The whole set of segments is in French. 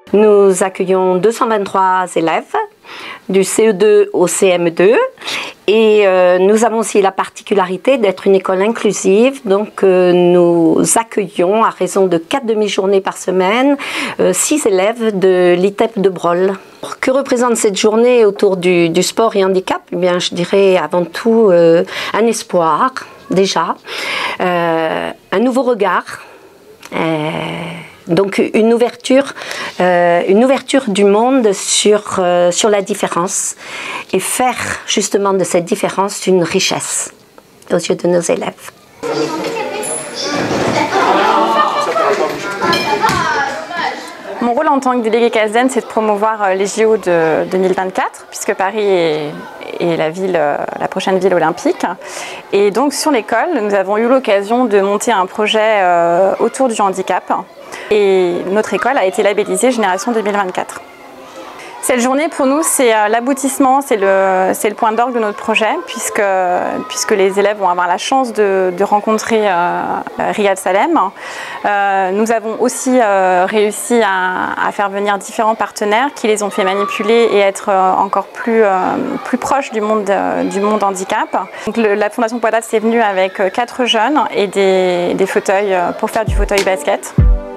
Nous accueillons 223 élèves du CE2 au CM2 et nous avons aussi la particularité d'être une école inclusive, donc nous accueillons à raison de 4 demi-journées par semaine 6 élèves de l'ITEP de Brol. Que représente cette journée autour du sport et handicap? Eh bien, je dirais avant tout un espoir déjà, un nouveau regard. Donc une ouverture du monde sur la différence et faire justement de cette différence une richesse aux yeux de nos élèves. Mon rôle en tant que déléguée CASDEN, c'est de promouvoir les JO de 2024, puisque Paris est la prochaine ville olympique. Et donc sur l'école, nous avons eu l'occasion de monter un projet autour du handicap. Et notre école a été labellisée Génération 2024. Cette journée, pour nous, c'est l'aboutissement, c'est le point d'orgue de notre projet, puisque les élèves vont avoir la chance de rencontrer Riyad Salem. Nous avons aussi réussi à faire venir différents partenaires qui les ont fait manipuler et être encore plus proches du monde handicap. Donc, la Fondation Poidat est venue avec 4 jeunes et des fauteuils pour faire du fauteuil basket.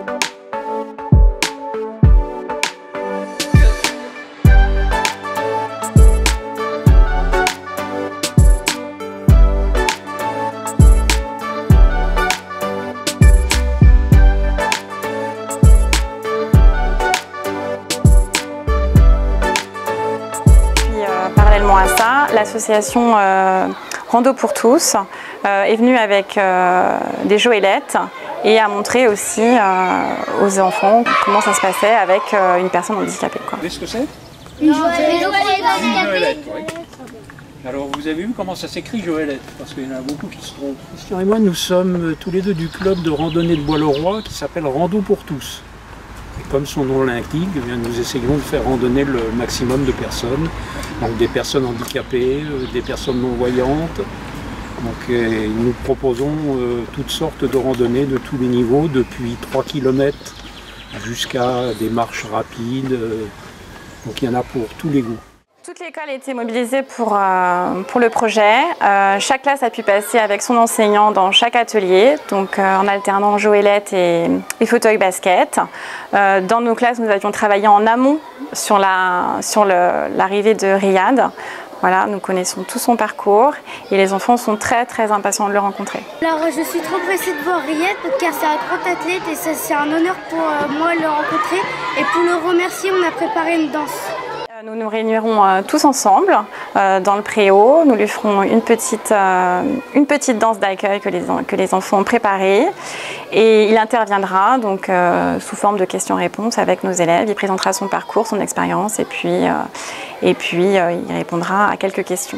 Parallèlement à ça, l'association Rando pour tous est venue avec des joëlettes et a montré aussi aux enfants comment ça se passait avec une personne handicapée. Vous savez ce que c'est? Une joëlette. Oui. Alors vous avez vu comment ça s'écrit joëlette? Parce qu'il y en a beaucoup qui se trompent. Christian et moi, nous sommes tous les deux du club de randonnée de Bois-le-Roi qui s'appelle Rando pour tous. Et comme son nom l'indique, nous essayons de faire randonner le maximum de personnes, donc des personnes handicapées, des personnes non-voyantes. Donc nous proposons toutes sortes de randonnées de tous les niveaux, depuis 3 km jusqu'à des marches rapides. Donc il y en a pour tous les goûts. Toute l'école a été mobilisée pour le projet. Chaque classe a pu passer avec son enseignant dans chaque atelier, donc en alternant joëlette et fauteuil basket. Dans nos classes, nous avions travaillé en amont sur l'arrivée de Riyad. Voilà, nous connaissons tout son parcours et les enfants sont très très impatients de le rencontrer. Alors je suis trop pressée de voir Riyad car c'est un grand athlète et c'est un honneur pour moi de le rencontrer. Et pour le remercier, on a préparé une danse. Nous nous réunirons tous ensemble dans le préau. Nous lui ferons une petite danse d'accueil que les enfants ont préparée. Et il interviendra donc sous forme de questions-réponses avec nos élèves. Il présentera son parcours, son expérience et puis il répondra à quelques questions.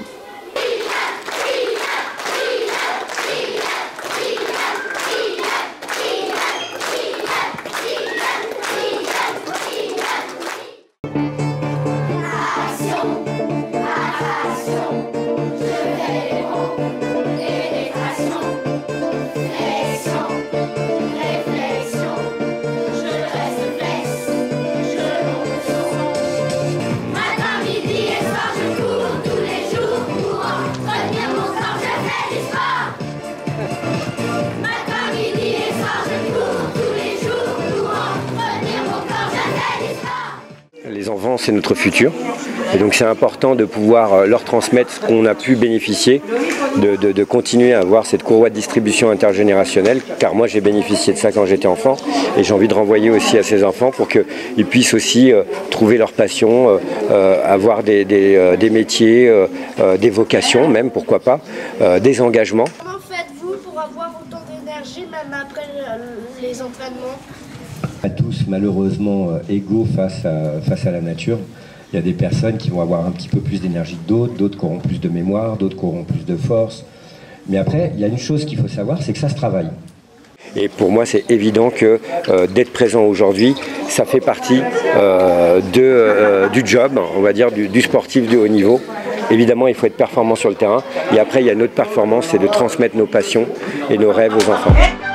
Les enfants, c'est notre futur. Et donc c'est important de pouvoir leur transmettre ce qu'on a pu bénéficier, de continuer à avoir cette courroie de distribution intergénérationnelle, car moi j'ai bénéficié de ça quand j'étais enfant, et j'ai envie de renvoyer aussi à ces enfants pour qu'ils puissent aussi trouver leur passion, avoir des métiers, des vocations même, pourquoi pas, des engagements. Comment faites-vous pour avoir autant d'énergie même après les entraînements? À tous malheureusement égaux face à la nature. Il y a des personnes qui vont avoir un petit peu plus d'énergie que d'autres, d'autres qui auront plus de mémoire, d'autres qui auront plus de force. Mais après, il y a une chose qu'il faut savoir, c'est que ça se travaille. Et pour moi, c'est évident que d'être présent aujourd'hui, ça fait partie du job, on va dire, du sportif de haut niveau. Évidemment, il faut être performant sur le terrain. Et après, il y a une autre performance, c'est de transmettre nos passions et nos rêves aux enfants.